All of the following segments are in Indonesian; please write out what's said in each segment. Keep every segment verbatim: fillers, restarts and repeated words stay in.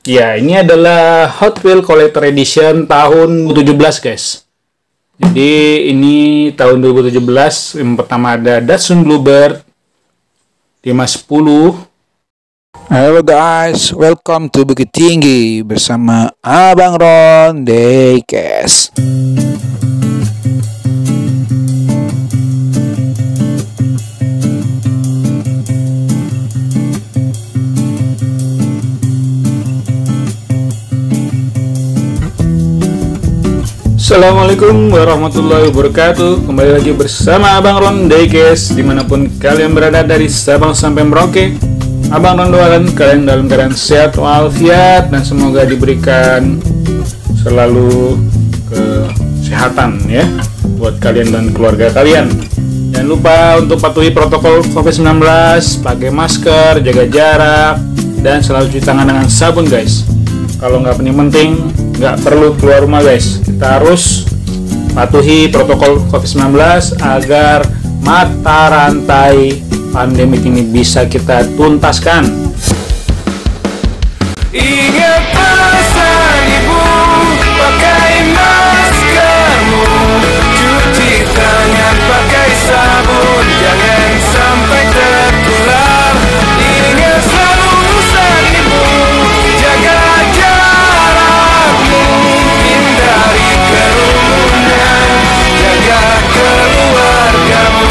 Ya, ini adalah Hot Wheels Collector Edition tahun dua ribu tujuh belas, guys. Jadi ini tahun dua ribu tujuh belas. Yang pertama ada Datsun Bluebird lima sepuluh. Halo guys, welcome to Bukit Tinggi bersama Abang Ron Daycast. Assalamualaikum warahmatullahi wabarakatuh. Kembali lagi bersama Abang Ron Daycast. Dimanapun kalian berada dari Sabang sampai Merauke, Abang Ron doakan kalian dalam keadaan sehat walafiat dan semoga diberikan selalu kesehatan ya buat kalian dan keluarga kalian. Jangan lupa untuk patuhi protokol covid sembilan belas, pakai masker, jaga jarak, dan selalu cuci tangan dengan sabun, guys. Kalau nggak penting-penting, nggak perlu keluar rumah, guys. Kita harus patuhi protokol covid sembilan belas agar mata rantai pandemi ini bisa kita tuntaskan. Ingat pesan ibu, pakai maskermu, cuci tangan pakai sabun, jangan sampai tertular. Ingat selalu pesan ibu, jaga jarakmu, hindari kerumunan, jaga keluargamu.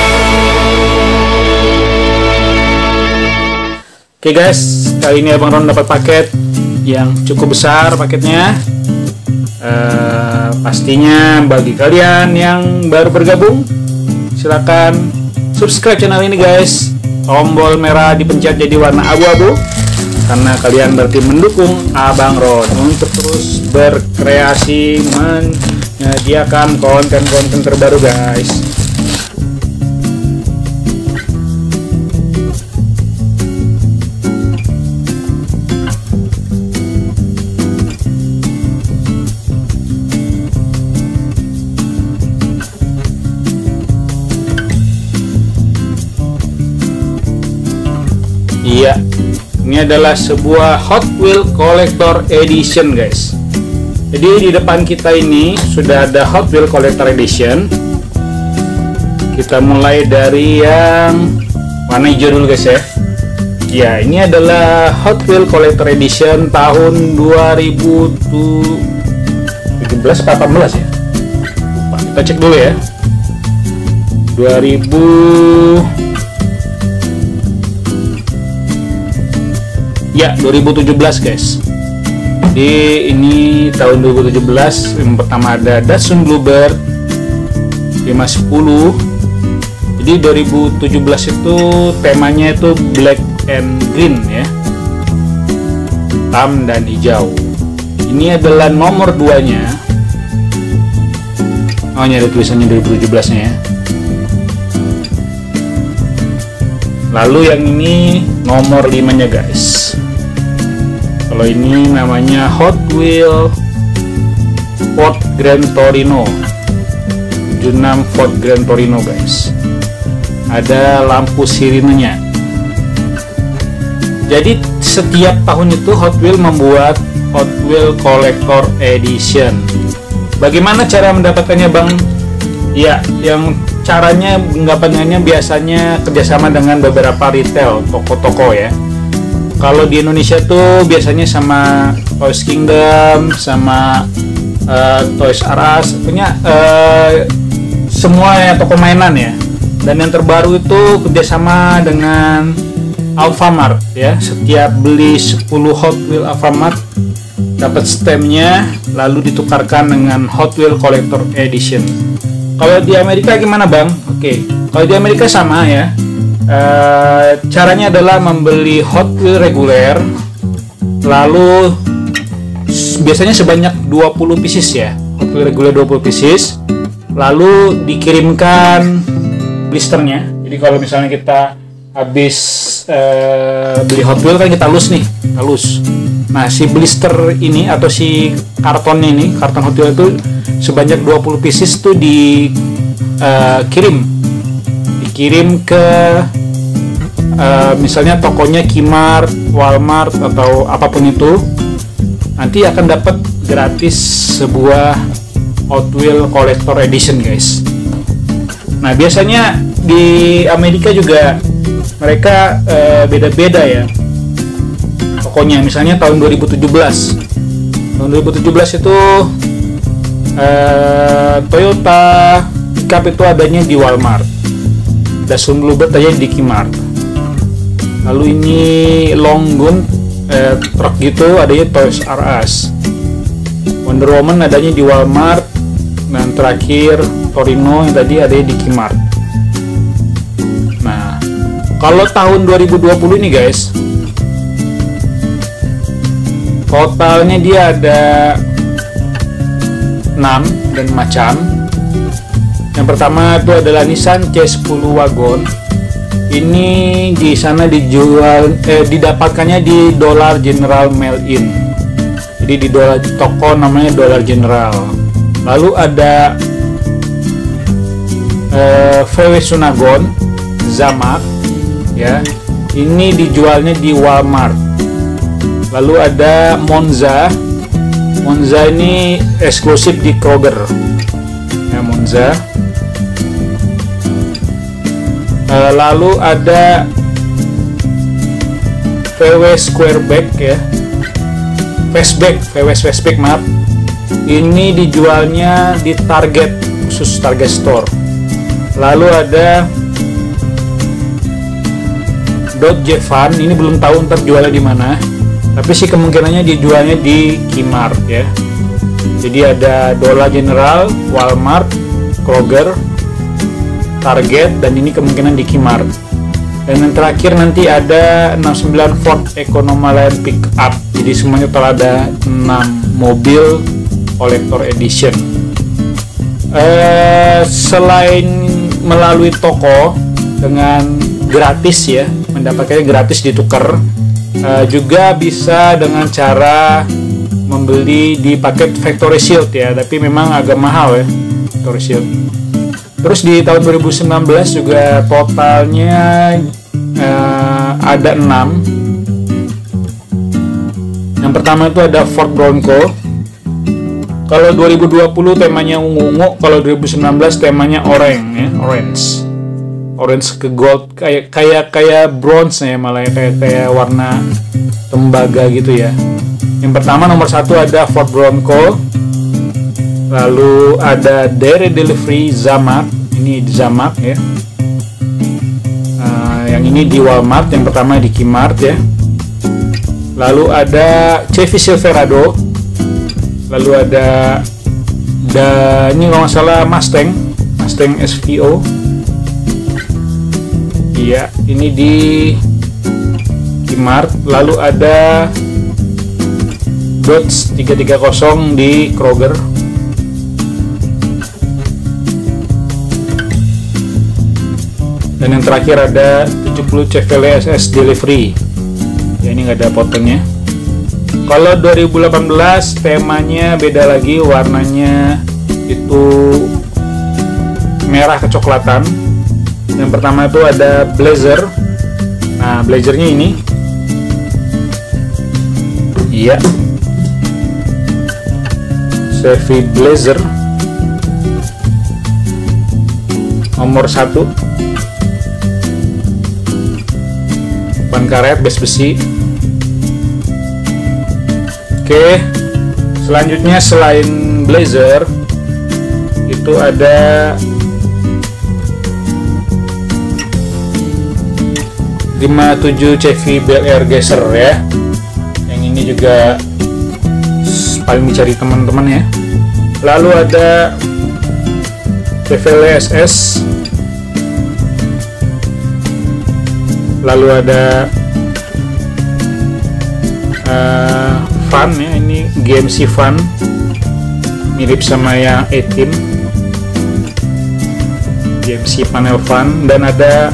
Oke guys, kali ini Abang Ron dapat paket yang cukup besar paketnya. Uh, pastinya bagi kalian yang baru bergabung, silakan subscribe channel ini, guys. Tombol merah dipencet jadi warna abu-abu karena kalian berarti mendukung Abang Ron untuk terus berkreasi menyediakan konten-konten terbaru, guys. Iya, ini adalah sebuah Hot Wheels Collector Edition, guys. Jadi di depan kita ini sudah ada Hot Wheels Collector Edition. Kita mulai dari yang warna hijau dulu, guys ya. Ya, ini adalah Hot Wheels Collector Edition tahun dua ribu tujuh belas atau delapan belas ya. Lupa. Kita cek dulu ya. dua ribu Ya, dua ribu tujuh belas, guys. Jadi ini tahun dua ribu tujuh belas. Yang pertama ada Datsun Bluebird lima sepuluh. Jadi dua ribu tujuh belas itu temanya itu black and green ya, hitam dan hijau. Ini adalah nomor dua nya. Oh, ini ada tulisannya dua ribu tujuh belas nya ya. Lalu yang ini nomor lima nya, guys. Kalau ini namanya Hot Wheels Ford Gran Torino tujuh enam Ford Gran Torino, guys. Ada lampu sirinenya. Jadi setiap tahun itu Hot Wheels membuat Hot Wheels Collector Edition. Bagaimana cara mendapatkannya, Bang? Ya, yang caranya mendapatkannya biasanya kerjasama dengan beberapa retail, toko-toko ya. Kalau di Indonesia tuh biasanya sama Toys Kingdom, sama uh, Toys R Us, punya uh, semua ya toko mainan ya. Dan yang terbaru itu kerjasama dengan Alfamart ya. Setiap beli sepuluh Hot Wheels Alfamart dapat stemnya, lalu ditukarkan dengan Hot Wheels Collector Edition. Kalau di Amerika gimana, Bang? Oke, kalau di Amerika sama ya. Uh, caranya adalah membeli Hot Wheels reguler, lalu biasanya sebanyak dua puluh pieces ya, Hot Wheels reguler dua puluh pieces, lalu dikirimkan blisternya. Jadi kalau misalnya kita habis uh, beli Hot Wheels kan kita lus nih, kita lus. Nah, si blister ini atau si kartonnya ini, karton Hot Wheels itu sebanyak dua puluh pieces tuh dikirim uh, dikirim ke uh, misalnya tokonya Kmart, Walmart atau apapun itu, nanti akan dapat gratis sebuah Hot Wheels Collector Edition, guys. Nah, biasanya di Amerika juga mereka eh, beda-beda ya pokoknya. Misalnya tahun dua ribu tujuh belas tahun dua ribu tujuh belas itu eh, Toyota pickup itu adanya di Walmart, Datsun Bluebird adanya di Kmart. Lalu ini Longgun eh, truk gitu adanya Toys R Us. Wonder Woman adanya di Walmart, dan terakhir Torino yang tadi adanya di Kmart. Nah, kalau tahun dua ribu dua puluh ini, guys, totalnya dia ada enam dan macam. Yang pertama itu adalah Nissan C sepuluh Wagon. Ini di sana dijual eh, didapatkannya di Dollar General Mail-in. Jadi di dolar toko namanya Dollar General. Lalu ada eh, V W Sunagon Zamak ya. Ini dijualnya di Walmart. Lalu ada Monza. Monza ini eksklusif di Kroger. Ya, Monza. Uh, lalu ada V W Squareback ya, Fastback, V W Fastback maaf. Ini dijualnya di Target, khusus Target Store. Lalu ada Dodge Van, ini belum tahu ntar jualnya di mana, tapi sih kemungkinannya dijualnya di Kmart ya. Jadi ada Dollar General, Walmart, Kroger, Target, dan ini kemungkinan di Kmart. Dan yang terakhir nanti ada enam puluh sembilan Ford Economaline Pickup. Jadi semuanya total ada enam mobil Collector Edition. Eh, selain melalui toko dengan gratis ya, mendapatkannya gratis ditukar, eh, juga bisa dengan cara membeli di paket Factory Shield ya, tapi memang agak mahal ya Factory Shield. Terus di tahun dua ribu sembilan belas juga totalnya uh, ada enam. Yang pertama itu ada Ford Bronco. Kalau dua ribu dua puluh temanya ungu-ungu, kalau dua ribu sembilan belas temanya orange ya, orange. Orange ke gold, kayak kayak kayak bronze ya, malah kayak kayak warna tembaga gitu ya. Yang pertama nomor satu ada Ford Bronco. Lalu ada Dairy Delivery Zamak, ini di Zamak ya. Uh, yang ini di Walmart, yang pertama di Kmart ya. Lalu ada Chevy Silverado. Lalu ada da, ini kalau nggak salah Mustang, Mustang S V O. Iya, ini di Kmart. Lalu ada Dodge tiga tiga nol di Kroger. Dan yang terakhir ada tujuh puluh Chevrolet S S Delivery. Ya, ini nggak ada fotonya. Kalau dua ribu delapan belas temanya beda lagi, warnanya itu merah kecoklatan. Yang pertama itu ada Blazer. Nah, Blazernya ini. Iya. Chevy Blazer. Nomor satu. Ban karet, bes besi. Oke, selanjutnya selain Blazer itu ada lima puluh tujuh Chevy Bel Air Gazer ya. Yang ini juga paling dicari teman-teman ya. Lalu ada Chevrolet S S. Lalu ada uh, Van ya, ini G M C Van, mirip sama yang A-Team, G M C panel Van. Dan ada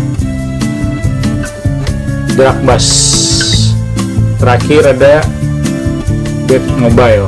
Drag Bus. Terakhir ada Bat Mobile.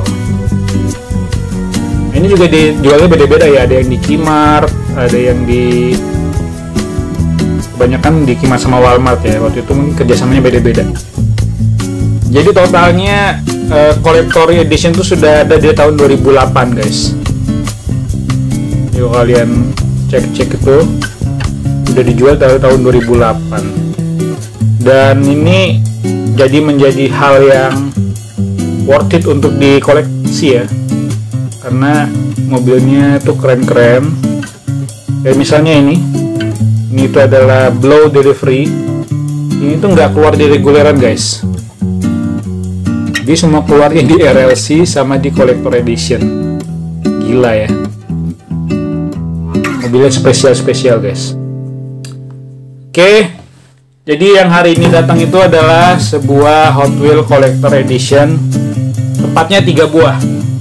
Ini juga dijualnya beda-beda ya, ada yang di Kmart, ada yang di, kebanyakan di Kmart sama Walmart ya. Waktu itu mungkin kerjasamanya beda-beda. Jadi totalnya uh, Collector Edition itu sudah ada di tahun dua ribu delapan guys. Yuk kalian cek-cek itu udah dijual dari tahun dua ribu delapan. Dan ini jadi menjadi hal yang worth it untuk dikoleksi ya, karena mobilnya tuh keren-keren. Kayak misalnya ini ini itu adalah Blow Delivery. Ini tuh nggak keluar di reguleran guys, dia semua keluarnya di R L C sama di Collector Edition. Gila ya, mobilnya spesial-spesial guys. Oke, jadi yang hari ini datang itu adalah sebuah Hot Wheels Collector Edition, tepatnya tiga buah,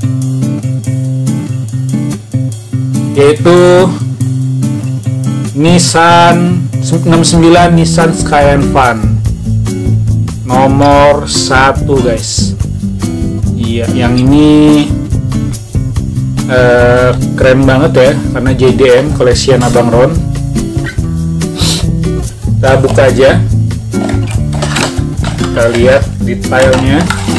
yaitu Nissan enam puluh sembilan Nissan Skyline Fan nomor satu guys. Iya, yang ini uh, keren banget ya, karena J D M koleksian Abang Ron. Kita buka aja, kita lihat detailnya.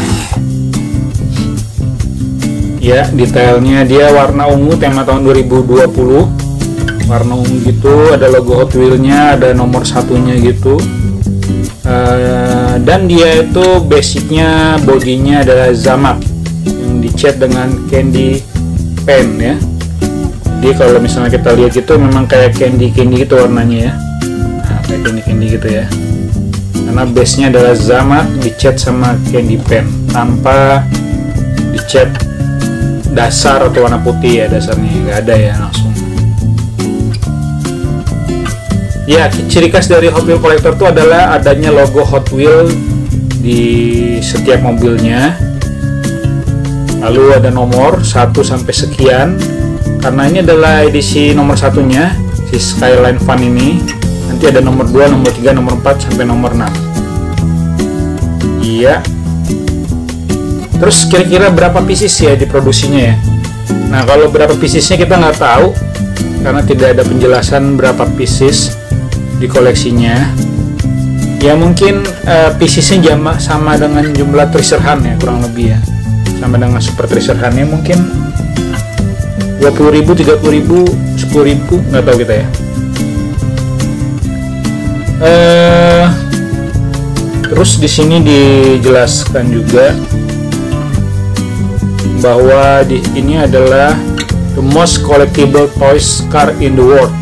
Ya, detailnya dia warna ungu, tema tahun dua ribu dua puluh. Warna ungu gitu, ada logo Hot Wheels-nya, ada nomor satunya gitu. Uh, dan dia itu basicnya bodinya adalah Zamak yang dicat dengan candy pen ya. Jadi kalau misalnya kita lihat gitu memang kayak candy candy gitu warnanya ya. Nah, kayak candy candy gitu ya. Karena base nya adalah Zamak dicat sama candy pen tanpa dicat dasar atau warna putih ya, dasarnya nggak ada ya langsung. Ya, ciri khas dari Hot Wheels Collector itu adalah adanya logo Hot Wheels di setiap mobilnya. Lalu ada nomor satu sampai sekian. Karena ini adalah edisi nomor satunya, si Skyline Fan ini. Nanti ada nomor dua, nomor tiga, nomor empat sampai nomor enam. Iya. Terus kira-kira berapa pieces ya diproduksinya ya? Nah, kalau berapa piecesnya kita nggak tahu, karena tidak ada penjelasan berapa pieces di koleksinya. Ya mungkin uh, piecesnya jama sama dengan jumlah treasure hunt ya, kurang lebih ya, sama dengan super treasure hunt-nya mungkin dua puluh ribu, tiga puluh ribu, sepuluh ribu, nggak tahu kita ya. Uh, terus di sini dijelaskan juga bahwa di ini adalah the most collectible toys car in the world.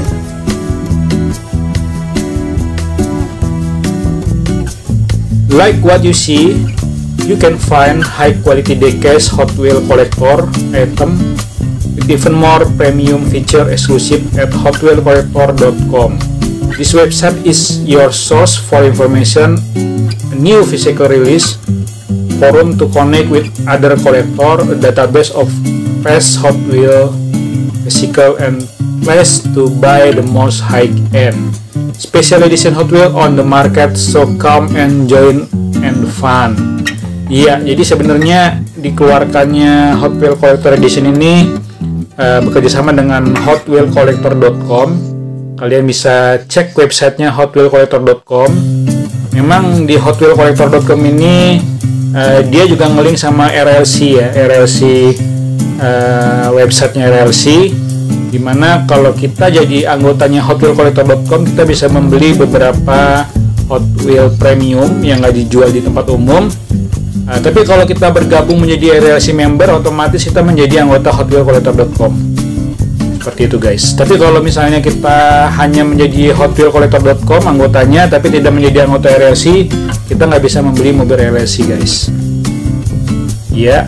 Like what you see, you can find high quality diecast Hot Wheels collector item with even more premium feature exclusive at hot wheel collector dot com. This website is your source for information, a new physical release, forum to connect with other collector, a database of past Hot Wheels physical, and place to buy the most high-end special edition Hot Wheels on the market. So come and join and fun. Iya, jadi sebenarnya dikeluarkannya Hot Wheels Collector Edition ini uh, bekerja sama dengan hot wheel collector dot com. Kalian bisa cek websitenya hot wheel collector dot com. Memang di hot wheel collector dot com ini uh, dia juga ngelink sama R L C ya, R L C uh, websitenya R L C. Dimana kalau kita jadi anggotanya hot wheel collector dot com, kita bisa membeli beberapa Hot Wheels premium yang nggak dijual di tempat umum. Nah, tapi kalau kita bergabung menjadi R L C member, otomatis kita menjadi anggota hot wheel collector dot com. Seperti itu guys. Tapi kalau misalnya kita hanya menjadi hot wheel collector dot com anggotanya, tapi tidak menjadi anggota R L C, kita nggak bisa membeli mobil R L C guys. Ya.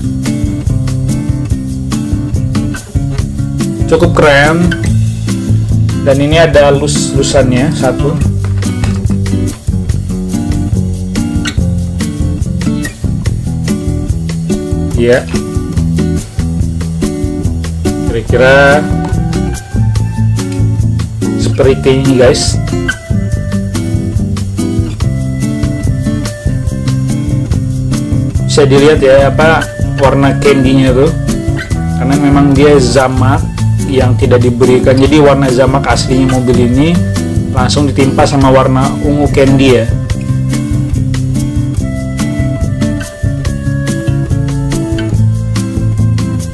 Cukup keren. Dan ini ada lus-lusannya satu. Ya, kira-kira seperti ini guys. Bisa dilihat ya apa warna candy-nya tuh, karena memang dia Zamak yang tidak diberikan. Jadi warna Zamak aslinya mobil ini langsung ditimpa sama warna ungu candy ya.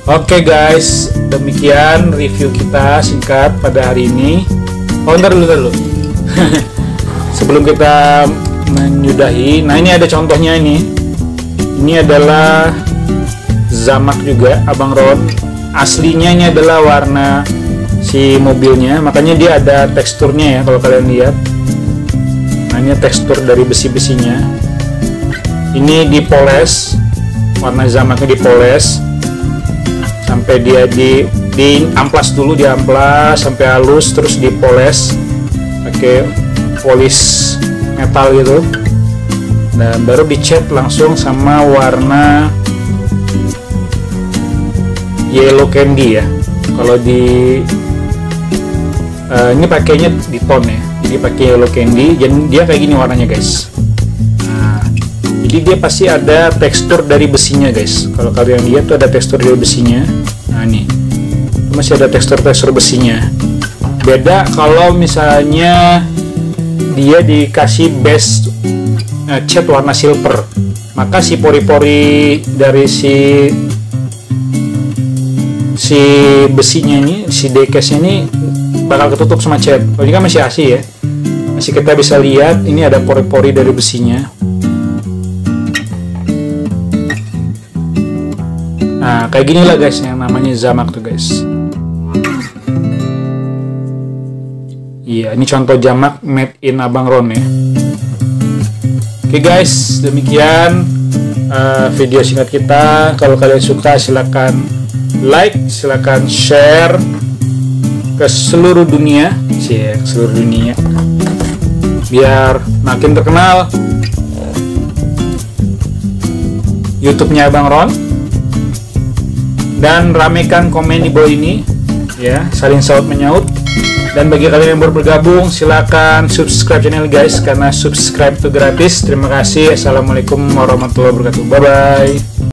Oke guys, demikian review kita singkat pada hari ini. Oh, ntar dulu, ntar dulu. Sebelum kita menyudahi, nah ini ada contohnya ini. Ini adalah Zamak juga, Abang Ron. Aslinya ini adalah warna si mobilnya, makanya dia ada teksturnya ya kalau kalian lihat. Nah, ini tekstur dari besi-besinya. Ini dipoles, warna Zamaknya dipoles sampai dia di di amplas dulu, di amplas sampai halus, terus dipoles pakai polish metal gitu, dan baru dicat langsung sama warna yellow candy ya. Kalau di uh, ini pakainya di tone ya, jadi pakai yellow candy, jadi dia kayak gini warnanya guys. Nah, jadi dia pasti ada tekstur dari besinya guys. Kalau kalian lihat tuh ada tekstur dari besinya. Nah nih, masih ada tekstur-tekstur besinya. Beda kalau misalnya dia dikasih base uh, cat warna silver, maka si pori-pori dari si si besinya ini, si diecast ini bakal ketutup sama cat. Kalau ini kan masih asli ya, masih kita bisa lihat ini ada pori-pori dari besinya. Nah kayak gini lah guys yang namanya Zamak tuh guys. Iya, ini contoh Zamak made in Abang Ron ya. Oke guys, demikian uh, video singkat kita. Kalau kalian suka silakan like, silakan share ke seluruh dunia, sih ke seluruh dunia, biar makin terkenal YouTube-nya Abang Ron. Dan ramekan komen di bawah ini ya, saling saut menyaut. Dan bagi kalian yang baru bergabung, silakan subscribe channel guys, karena subscribe itu gratis. Terima kasih. Assalamualaikum warahmatullahi wabarakatuh. Bye bye.